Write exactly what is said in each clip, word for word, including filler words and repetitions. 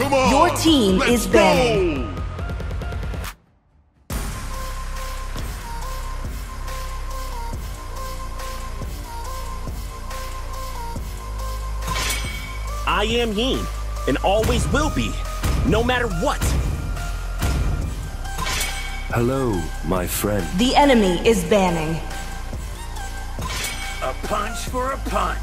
Come on! Your team Let's is banning. go! I am Yin, and always will be, no matter what. Hello, my friend. The enemy is banning. A punch for a punch.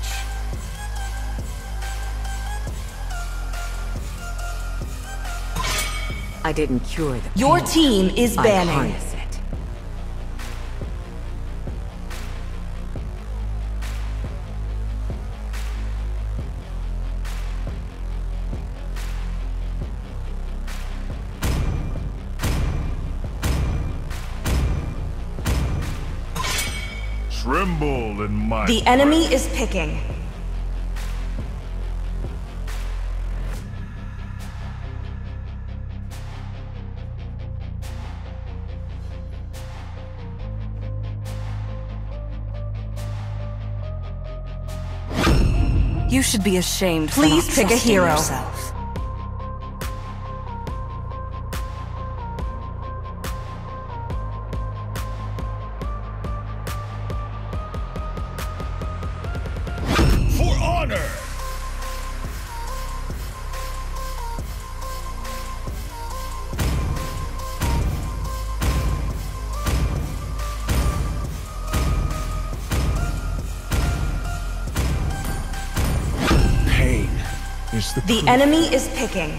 I didn't cure the Your pain. team is I banning. harness it. Tremble in my The enemy is picking. You should be ashamed. Please for not pick a trusting hero. Yourself. For honor! Pain is the The proof. enemy is picking.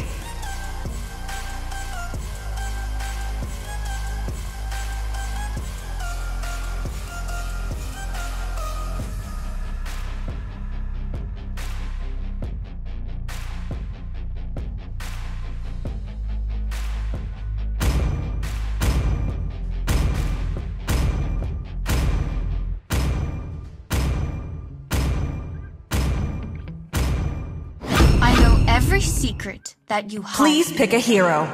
I know every secret that you hide. Please pick a hero.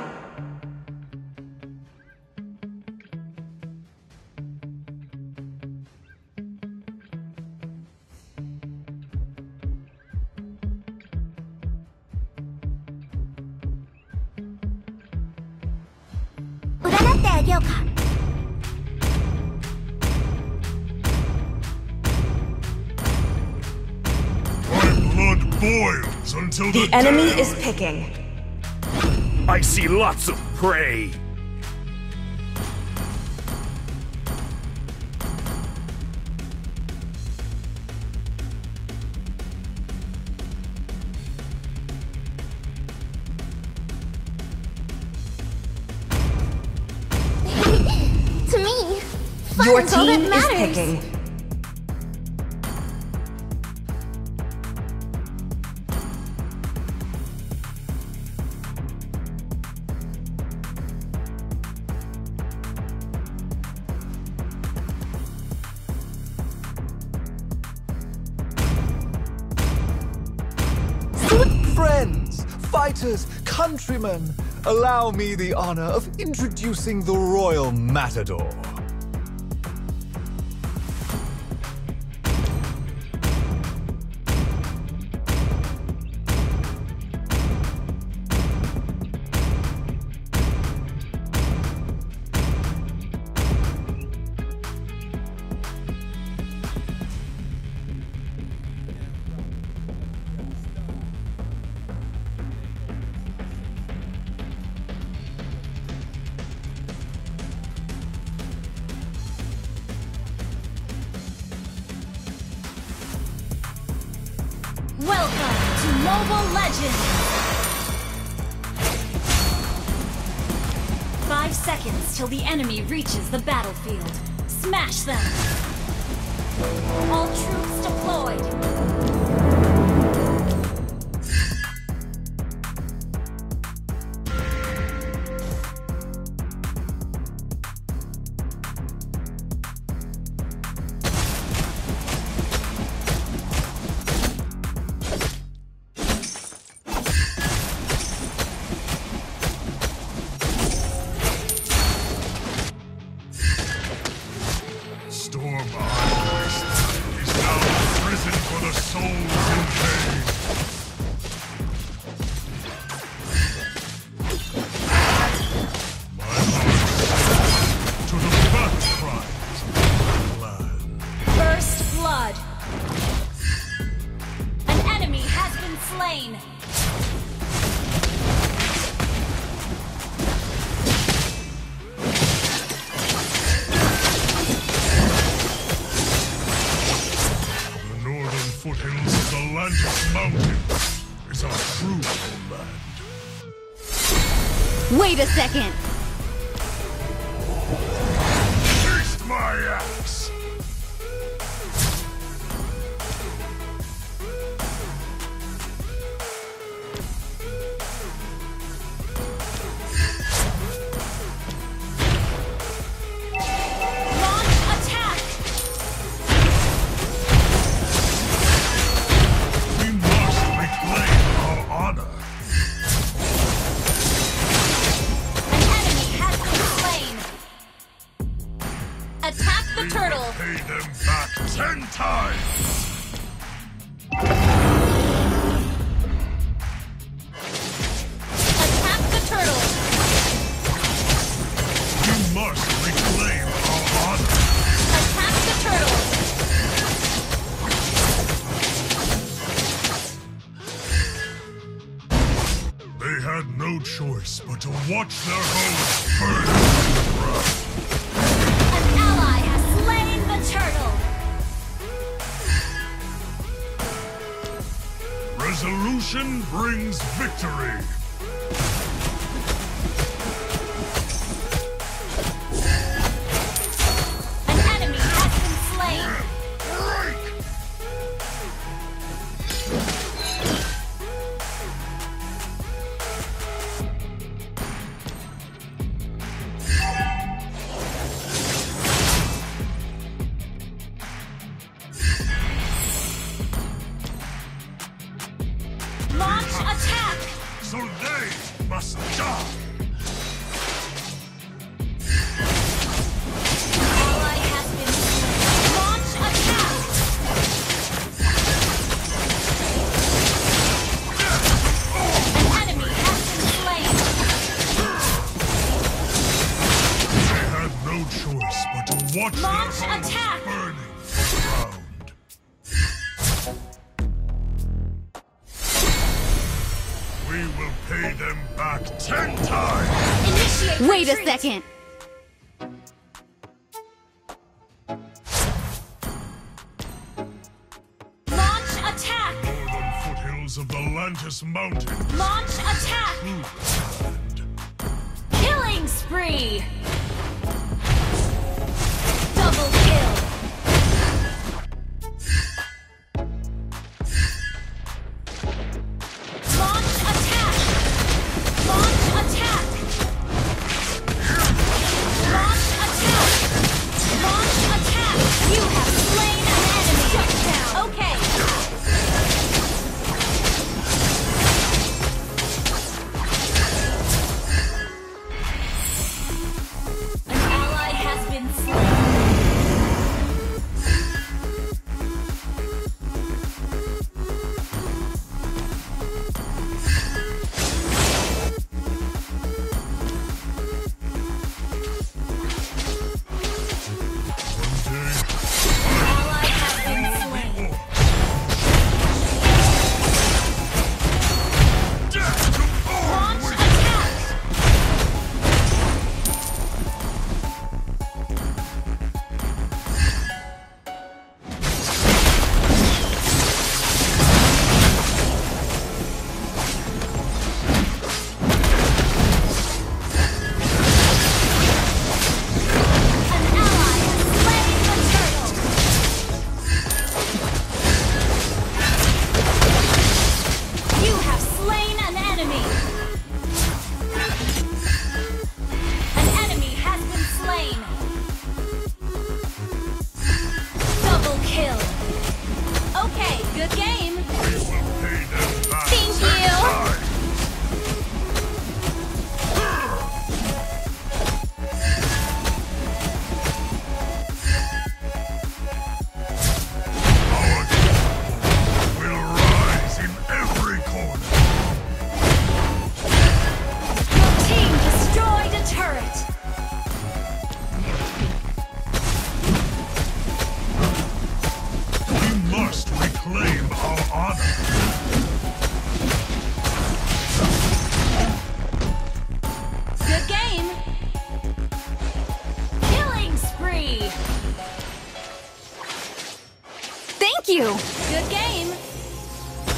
My blood boils until the, The enemy day is picking. I see lots of prey. To me, fun Your is all that team is matters. picking. Friends, fighters, countrymen, allow me the honor of introducing the Royal Matador. Welcome to Mobile Legends! Five seconds till the enemy reaches the battlefield. Smash them! All troops deployed! storm behind is now a prison for the soul Atlantis Mountain is a fruitful land. Wait a second! Taste my axe! Ten times! Attack the turtle! You must reclaim our honor! Attack the turtle! They had no choice but to watch their homes burn to the ground. An ally has slain the turtle! Resolution brings victory! An enemy has been slain! Break! Launch attack! So they must die! Ally has been slain. Launch attack! An enemy has been slain. They had no choice but to watch Launch their homes attack! burning to the ground. We will pay them back ten times! Initiate Wait a retreat. second! Launch attack! Northern foothills of the Atlantis Mountain. Launch attack! Land. Killing spree! Double kill! Launch attack! Launch attack! Launch attack! Launch attack! You have slain an enemy! Shut down! Okay! An ally has been slain. Ally has been slain. Death to all Launch wicked! attack! An ally has slain the turtle! You have slain an enemy! An enemy has been slain! Double kill! Okay, good game! We will pay them back Thank ten you. times! Our people will rise in every corner. Your team destroyed a turret! We must reclaim our honor. Good game! Killing spree! Thank you! Good game!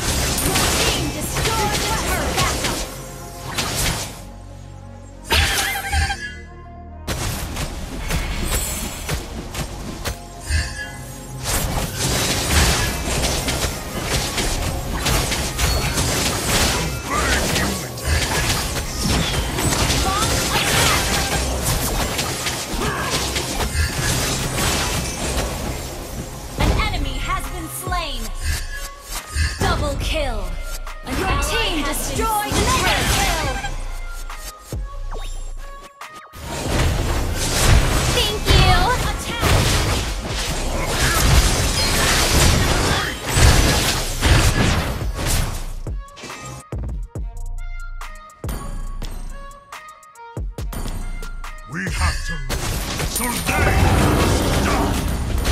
We have to live, so they must die!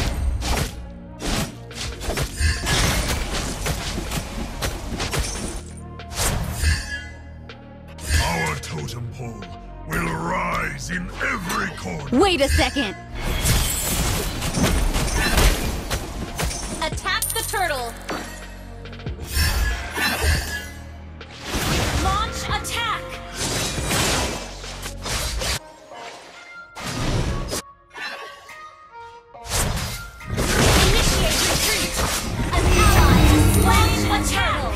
Our totem pole will rise in every corner. Wait a second! Attack the turtle! Launch attack! Initiate retreat! An ally has slain a turtle!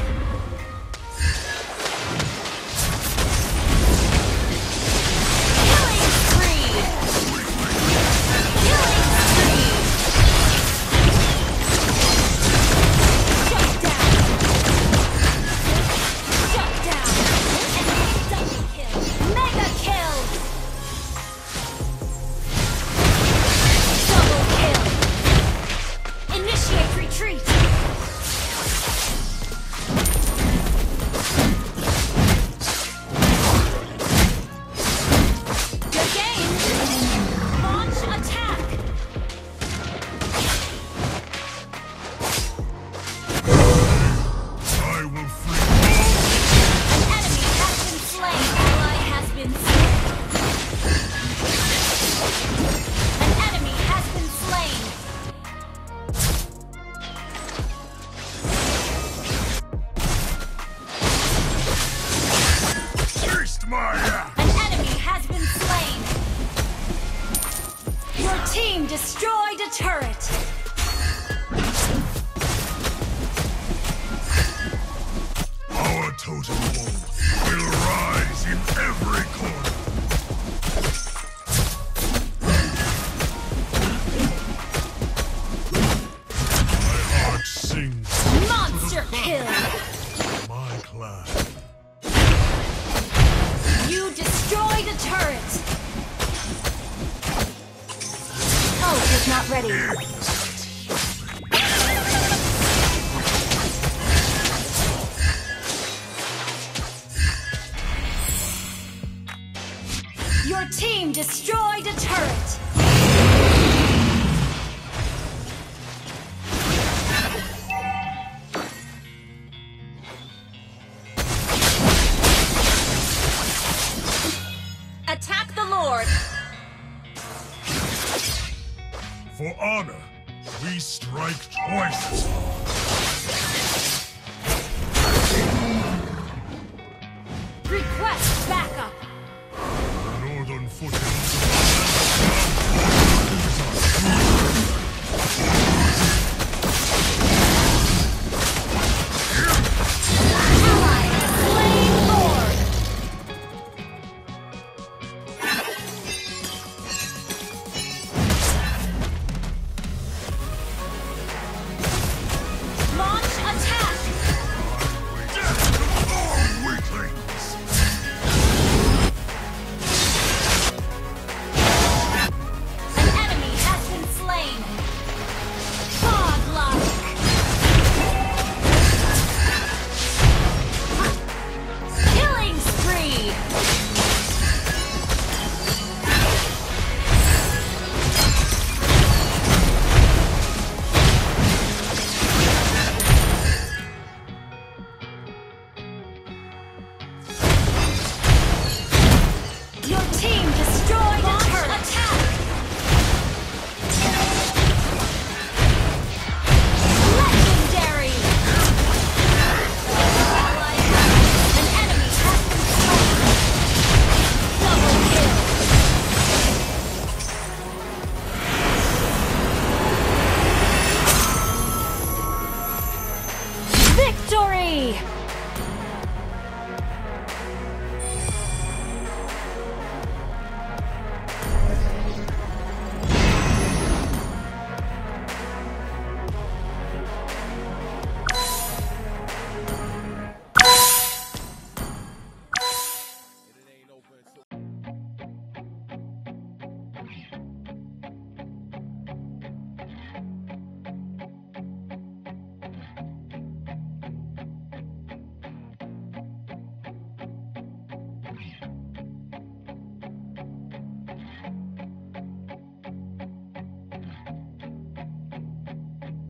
Killing spree! Killing spree! Shut down! Shut down! Enemy double kill! Mega kill! Double kill! Initiate retreat! Good game! Launch attack! I will free all. An enemy has been slain. Ally has been slain. An enemy has been slain. Taste my axe! An enemy has been slain. Your team destroyed a turret. Our totem pole will rise in every corner. My heart sings Monster kill. my clan. You destroyed a turret. Ult is not ready. Your team destroyed a turret. Attack the Lord. For honor, we strike twice as hard. Request backup.